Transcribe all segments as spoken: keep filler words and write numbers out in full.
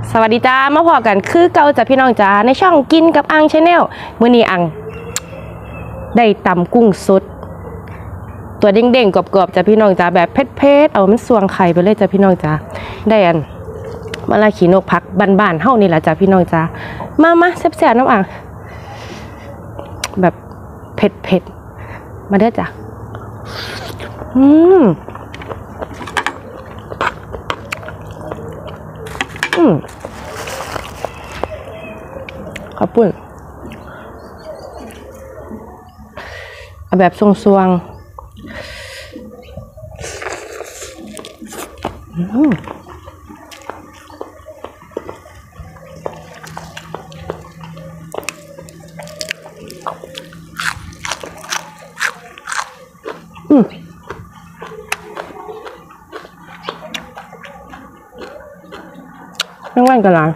สวัสดีจ้ามาพอกันคือเก่าจ้ะพี่น้องจ้าในช่องกินกับอังชาแนลมื้อนี้อังได้ตำกุ้งสดตัวเด้งๆกรอบๆจ้ะพี่น้องจ้าแบบเผ็ดๆเอามันสวงไข่ไปเลยจ้ะพี่น้องจ้าได้อันมะละขีนกผักบ้านๆเฮานี่แหละจ้ะพี่น้องจ้ามามาแซ่บๆน้ำอังแบบเผ็ดๆมาเด้อจ้ะอืมอืมขอบคุณเอาแบบทรงๆอืมอืมนั่งวันกันละ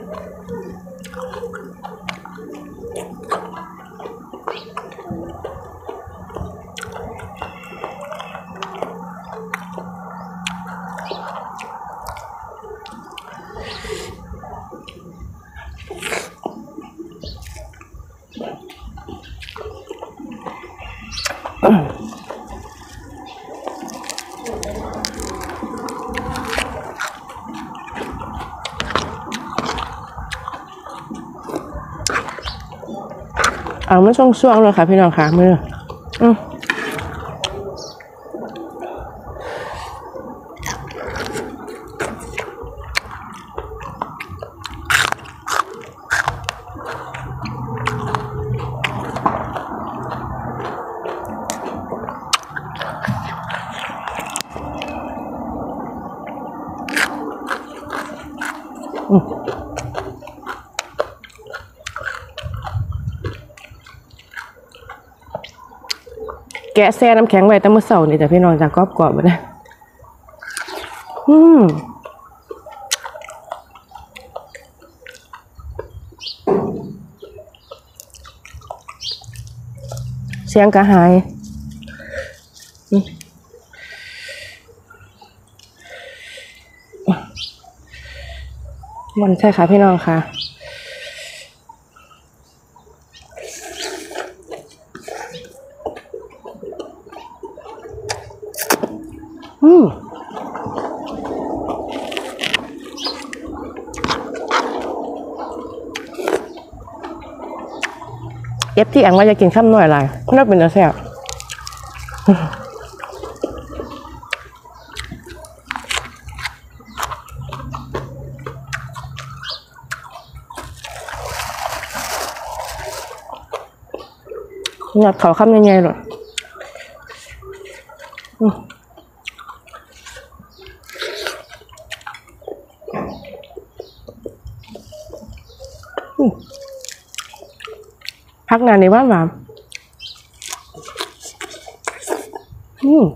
เอามาช่วงๆเลยค่ะพี่น้องค่ะมืออืมอืมแกะแซ่น้ำแข็งไว้ตั้งเมื่อเสาร์นี่แต่พี่น้องจะกรอบกรอบนะอืมเสียงกระหายมันใช่ค่ะพี่น้องค่ะอืมเอฟที่อังว่าจะกินข้าวหน่อยอะไรน่าเป็นอะไรแซ่บหนักเขาข้ามยังไงหรอพักนานในบ้านหวานอืม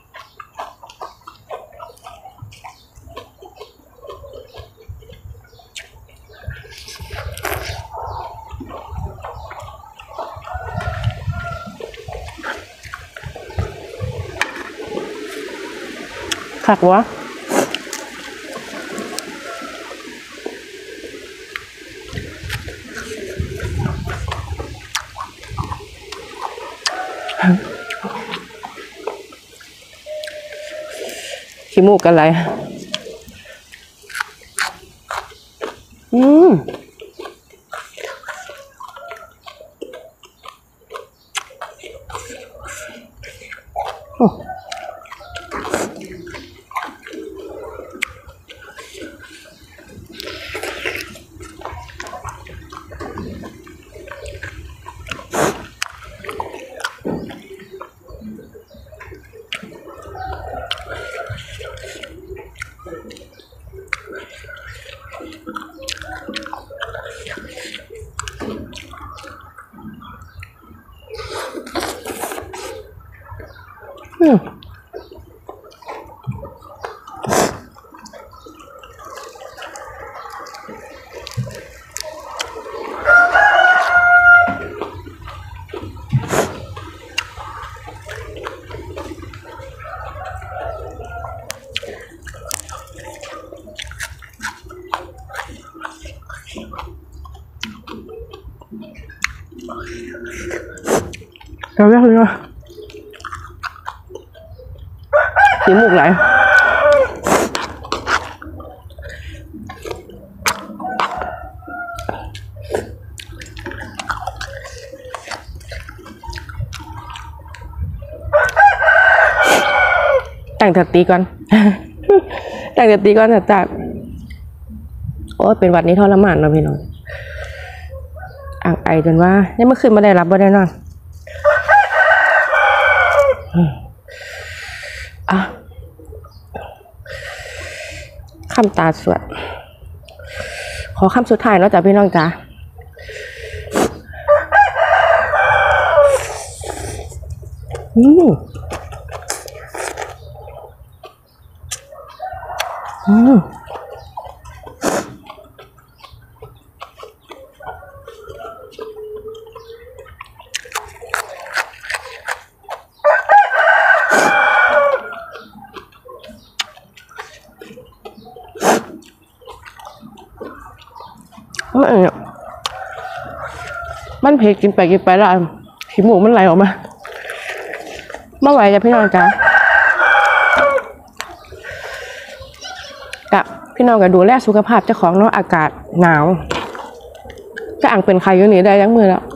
ขักวะขี้มูกกันไรอืมโอ้อืมเราเรียกเลยว่าสีหมูกไหลแต่งถัดตีก่อน แต่งถัดตีก่อนถัดจากโอ้เป็นวัดนี้ทรมานเนาะพี่น้องอ่างไอจนว่าเนี่ยเมื่อคืนมาได้รับบ่ได้นอนอ่ะคำตาสวดขอคำสุดท้ายแล้วจ้ะพี่น้องจ้ะอืมอืมมันเนี่ยมันเผ็ดกินไปกินไปแล้วขี้หมูมันไหลออกมาไม่ไหวจ้ะพี่น้องจ้ะกะพี่น้องก็ดูแลสุขภาพเจ้าของเนาะอากาศหนาวจะอ่างเป็นใครอยู่นี่ได้ยังมือแล้ว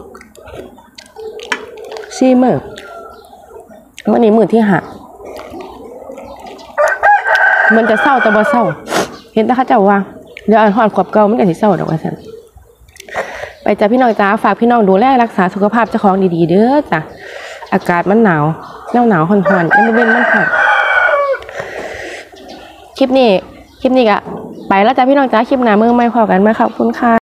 ซี่มือวันนี้มือที่หักมันจะเศร้าแต่บ่เศร้าเห็นแต่ข้าเจ้าว่าเดี๋ยวอ่านหอนขวบเก่ามันก็สิเศร้าดอกว่าซั่นไปจ้ะพี่น้องจ้าฝากพี่น้องดูแลรักษาสุขภาพเจ้าของดีๆเด้อจ้ะอากาศมันหนาวหนาวหนาวห่อนๆยังไม่เป็นมันห่อนคลิปนี้คลิปนี้ก็ไปแล้วจ้ะพี่น้องจ้าคลิปหน้าเมื่อไม่พอกันมาขอบคุณค่ะ